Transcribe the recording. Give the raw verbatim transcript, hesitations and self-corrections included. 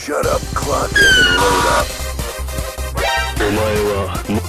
Shut up, clock it, and load up. お前は